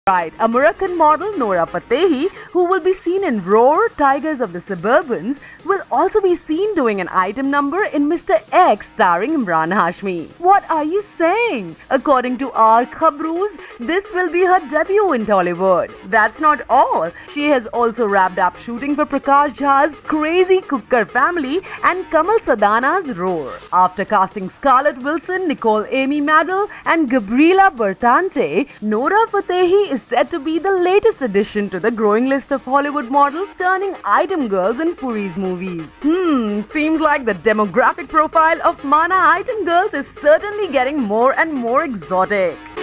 Right, American model Nora Fatehi, who will be seen in Roar, Tigers of the Suburbans, will also be seen doing an item number in Mr. X starring Imran Hashmi. What are you saying? According to our Khabroos, this will be her debut in Tollywood. That's not all. She has also wrapped up shooting for Prakash Jha's Crazy Kukkar Family and Kamal Sadhana's Roar. After casting Scarlett Wilson, Nicole Amy Maddel and Gabriela Bertante, Nora Fatehi is said to be the latest addition to the growing list of Hollywood models turning item girls in Puri's movies. Seems like the demographic profile of Mana item girls is certainly getting more and more exotic.